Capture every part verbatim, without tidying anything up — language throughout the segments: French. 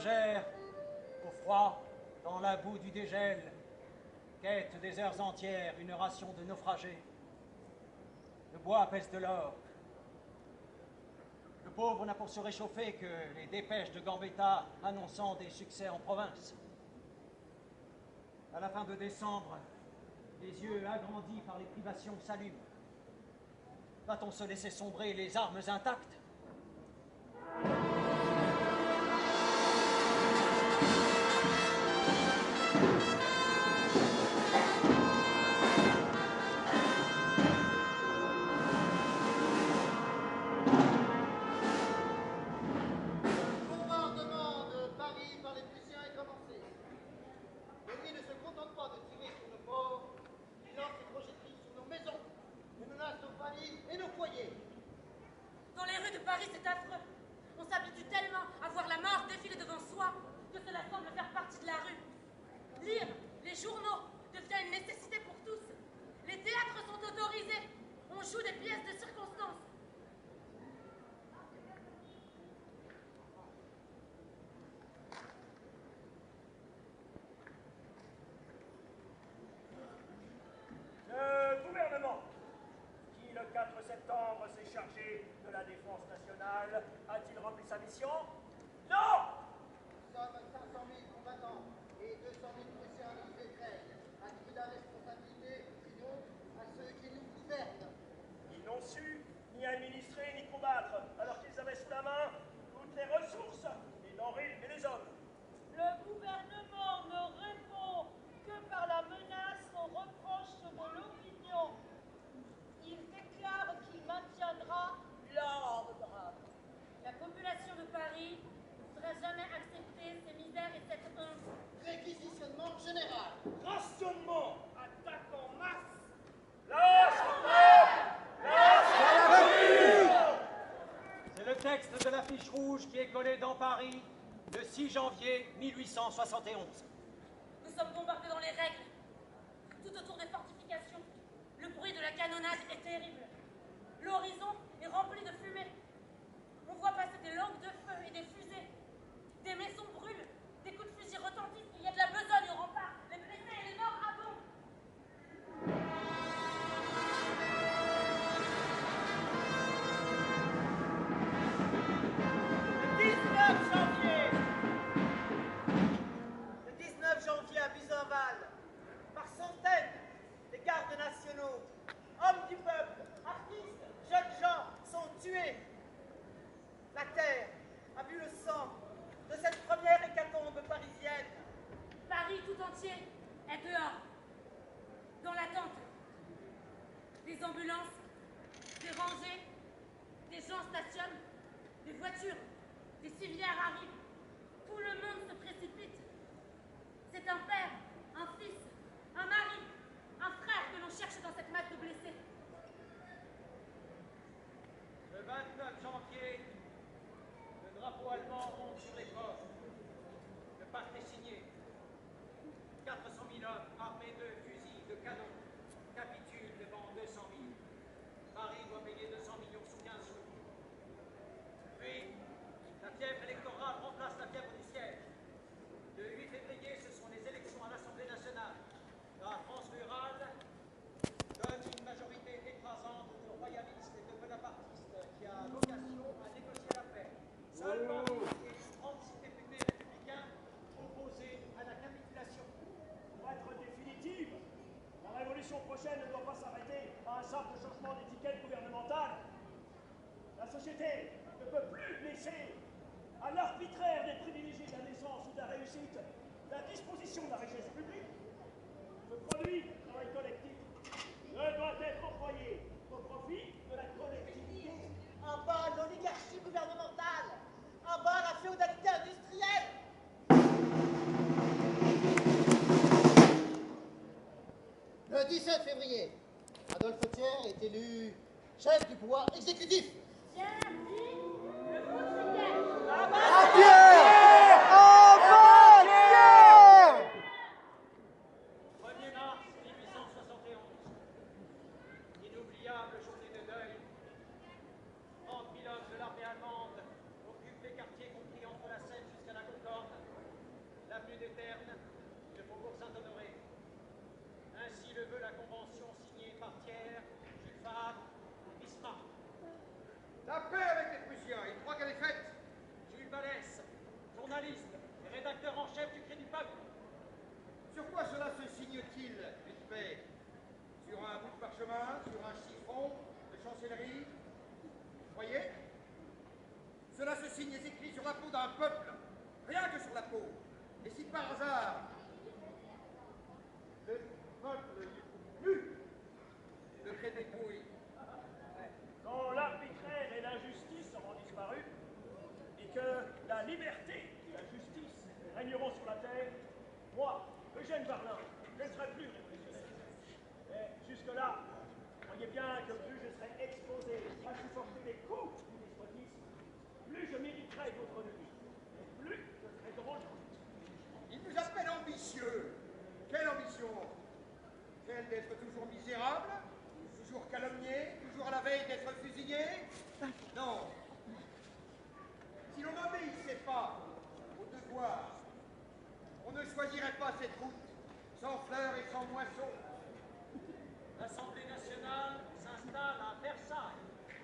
nagèrent au froid, dans la boue du dégel, quête des heures entières, une ration de naufragés. Le bois pèse de l'or. Le pauvre n'a pour se réchauffer que les dépêches de Gambetta annonçant des succès en province. À la fin de décembre, les yeux agrandis par les privations s'allument. Va-t-on se laisser sombrer les armes intactes? A-t-il rempli sa mission? Non! Nous sommes cinq cent mille combattants et deux cent mille Prussiens dans les craignent. À qui la responsabilité, sinon à ceux qui nous gouvernent. Ils n'ont su ni administrer ni combattre, alors qu'ils avaient sous la main toutes les ressources, les denrées et les hommes. Le gouvernement ne répond que par la menace aux reproches de l'opinion. Il déclare qu'il maintiendra l'ordre. La population de Paris ne pourra jamais accepter ces misères et cette honte. Réquisitionnement général. Rationnement. Attaque en masse. Lâche C'est le texte de l'affiche rouge qui est collé dans Paris le six janvier mille huit cent soixante et onze. Nous sommes bombardés dans les règles. Tout autour des fortifications, le bruit de la canonnade est terrible. L'horizon est rempli de fumée. On voit passer des langues de feu et des fusées. Des maisons brûlent, des coups de fusil retentissent, il y a de la besogne au rempart. Les blessés et les morts abondent. Le dix-neuf janvier, le dix-neuf janvier à Buzenval, par centaines, les gardes nationaux, hommes du peuple, artistes, jeunes gens sont tués. La terre a vu le sang de cette première hécatombe parisienne. Paris tout entier est dehors, dans l'attente. Des ambulances, des rangées, des gens stationnent, des voitures, des civières arrivent. Tout le monde se précipite. C'est un père, un fils, un mari, un frère que l'on cherche dans cette masse de blessés. Le vingt-neuf janvier, le drapeau allemand monte sur les ports. Le pacte est signé. quatre cent mille hommes armés de fusils, de canons, capitulent devant deux cent mille. Paris doit payer deux cents millions sous quinze jours. Puis, la fièvre électorale remplace la fièvre du siège. Le huit février, ce sont les élections à l'Assemblée nationale. La France rurale donne une majorité écrasante de royalistes et de bonapartistes qui a vocation à négocier la paix. Seulement et trente-six députés républicains opposés à la capitulation. Pour être définitive, la révolution prochaine ne doit pas s'arrêter à un simple changement d'étiquette gouvernementale. La société ne peut plus laisser à l'arbitraire des privilégiés de la naissance ou de la réussite la disposition de la richesse publique. Ce produit du travail collectif ne doit être employé au profit de la collectivité. En bas l'oligarchie gouvernementale, en bas la féodalité industrielle. Le dix-sept février, Adolphe Thiers est élu chef du pouvoir exécutif. Tiens, dit le Fautriquet. premier mars mille huit cent soixante et onze. Inoubliable journée de deuil. trente mille hommes de l'armée allemande occupent les quartiers compris entre la Seine jusqu'à la Concorde. La paix avec les Prussiens, il croit qu'elle est faite. Jules Vallès, journaliste et rédacteur en chef du Cri du Peuple. Sur quoi cela se signe-t-il, vite fait? Sur un bout de parchemin, sur un chiffon de chancellerie? Voyez? Cela se signe et s'écrit sur la peau d'un peuple, rien que sur la peau. Et si par hasard, le peuple plus le crée dépouille, Quand l'arbitraire et l'injustice auront disparu, et que la liberté et la justice régneront sur la terre, moi, Eugène Varlin, je ne serai plus révolutionnaire. Mais jusque-là, voyez bien que plus je serai exposé à supporter les coups du despotisme, plus je mériterai votre nuit, et plus je serai drôle. il nous appelle ambitieux. Quelle ambition? Celle d'être toujours misérable, toujours calomnié, toujours à la veille d'être fusillé? Non. Si l'on n'obéissait pas au devoir, on ne choisirait pas cette route sans fleurs et sans moissons. L'Assemblée nationale s'installe à Versailles.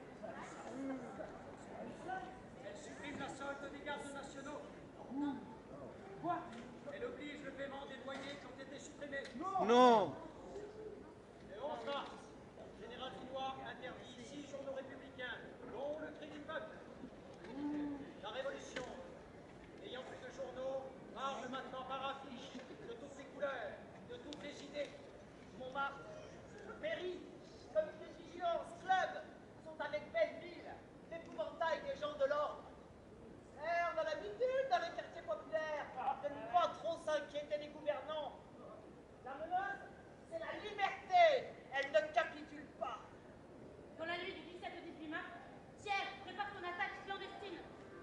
Elle supprime la solde des gardes nationaux. Quoi? Elle oblige le paiement des loyers qui ont été supprimés. Non. Le onze mars, le général Vinois interdit six journaux républicains, dont le Cri du Peuple. La Révolution, ayant plus de journaux, parle maintenant par affiche, de toutes les couleurs, de toutes les idées. Montmartre, mairie, comité de vigilance, club, sont avec Belleville, l'épouvantail des gens de l'ordre. Eh, on a l'habitude dans les quartiers populaires de ne pas trop s'inquiéter des gouvernants. La menace, c'est la liberté. Elle ne capitule pas. Dans la nuit du dix-sept au dix-huit mars, Thiers prépare son attaque clandestine.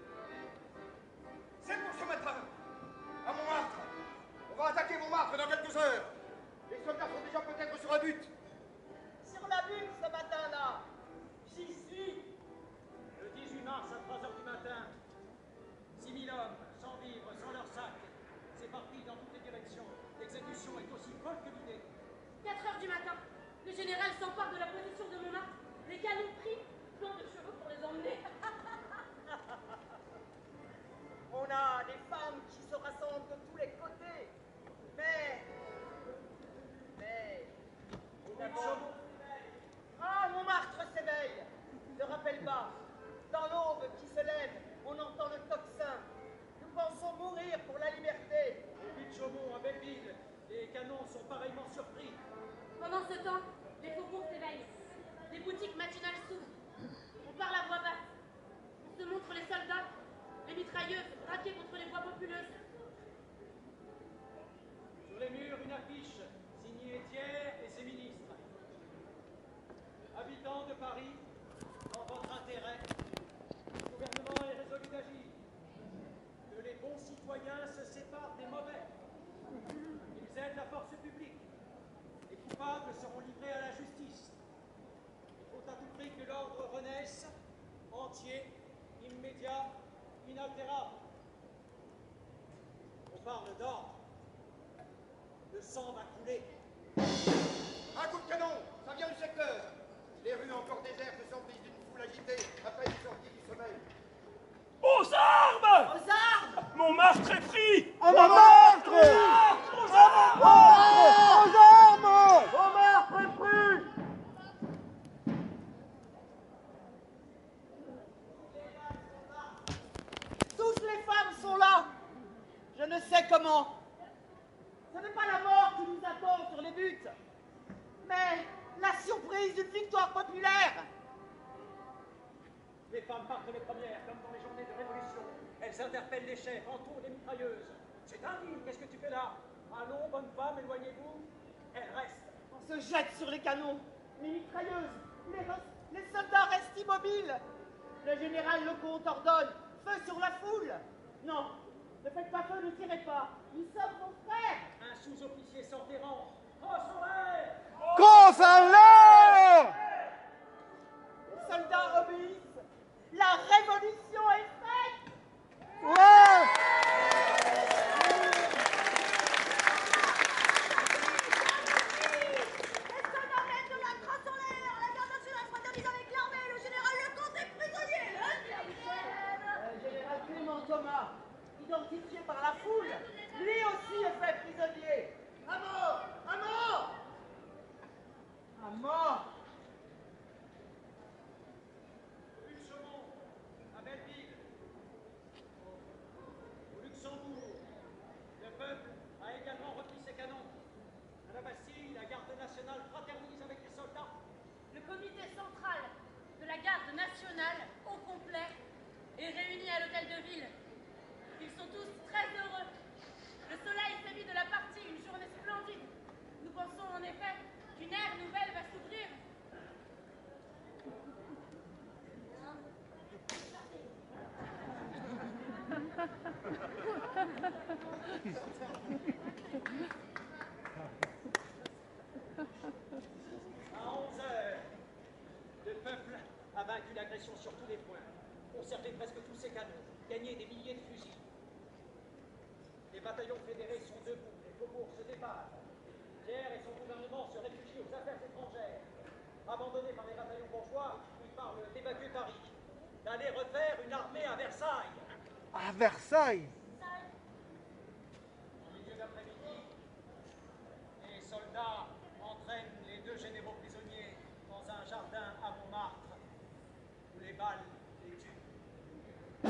C'est pour ce matin, à Montmartre. On va attaquer Montmartre dans quelques heures. Les soldats sont déjà peut-être sur un but. Sur la butte ce matin-là, j'y suis. Le dix-huit mars à trois heures du matin, six mille hommes, sans vivres, sans leurs sacs, s'éparpillent dans toutes les directions. L'exécution est aussi folle que l'idée. quatre heures du matin, le général s'empare de la position de Montmartre. Les canons pris, plan de chevaux pour les emmener. On a des femmes qui se rassemblent de tous les côtés. Mais... Mais... nous n'avons- Ah, Montmartre s'éveille. Ne rappelle pas. Dans l'aube qui se lève, on entend le tocsin. Nous pensons mourir pour la liberté. Au but de Chaumont, à Belleville, les canons sont pareillement surpris. Pendant ce temps, les faubourgs s'éveillent. Les boutiques matinales s'ouvrent. On parle à voix basse. On se montre les soldats, les mitrailleuses braquées contre les voies populeuses. Sur les murs, une affiche signée Thiers et ses ministres. Habitants de Paris, dans votre intérêt, le gouvernement est résolu d'agir. Que les bons citoyens se séparent des mauvais. Ils aident la force publique. Les coupables seront livrés à la justice. Il faut à tout prix que l'ordre renaisse, entier, immédiat, inaltérable. On parle d'ordre. Le sang va couler. Un coup de canon, ça vient du secteur. Les rues encore désertes s'emplissent d'une foule agitée à peine sortie du sommeil. Aux armes! Aux armes! Montmartre est pris! À Montmartre! Aux armes! Aux armes! Montmartre est pris! Toutes les femmes sont là. Je ne sais comment. Ce n'est pas la mort qui nous attend sur les buts, mais la surprise d'une victoire populaire. Les femmes partent les premières, comme dans les journées de révolution. Elles interpellent les chefs, entourent les mitrailleuses. C'est indigne, qu'est-ce que tu fais là? Allons, bonne femme, éloignez-vous. Elles restent. On se jette sur les canons, les mitrailleuses, les, res- les soldats restent immobiles. Le général Lecomte ordonne feu sur la foule. Non, ne faites pas feu, ne tirez pas. Nous sommes vos frères. Un sous-officier sort des rangs. Crosse en l'air! Crosse en l'air! Les soldats obéissent. La révolution est faite. Ouais! Les soldats mettent de la crasse en l'air. La garde nationale fraternise avec l'armée. Le général Lecomte est prisonnier. munitions sur tous les points, conserver presque tous ses canons, gagner des milliers de fusils. Les bataillons fédérés sont debout, les faubourgs se débattent. Pierre et son gouvernement se réfugient aux affaires étrangères. Abandonnés par les bataillons bourgeois, ils parlent d'évacuer Paris, d'aller refaire une armée à Versailles. À Versailles. En milieu d'après-midi, les soldats entraînent les deux généraux prisonniers dans un jardin à Montmartre, où les balles les tuent.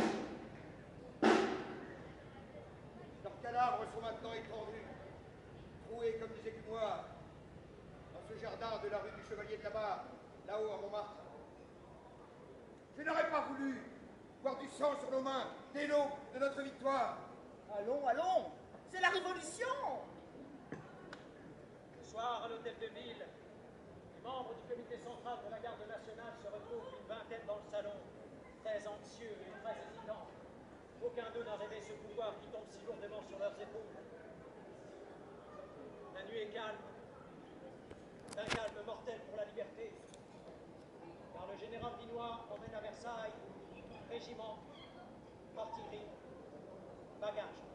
Leurs cadavres sont maintenant étendus, troués comme des écumoires, dans ce jardin de la rue du Chevalier de la Barre, là-haut à Montmartre. Je n'aurais pas voulu voir du sang sur nos mains, dès l'aube de notre victoire. Allons, allons, c'est la révolution. Ce soir, à l'hôtel de ville, les membres du comité central de la garde nationale se retrouvent une vingtaine dans le salon, très anxieux et très hésitants. Aucun d'eux n'a rêvé ce pouvoir qui tombe si lourdement sur leurs épaules. La nuit est calme, d'un calme mortel pour la liberté, car le général Vinois emmène à Versailles régiment, artillerie, bagages.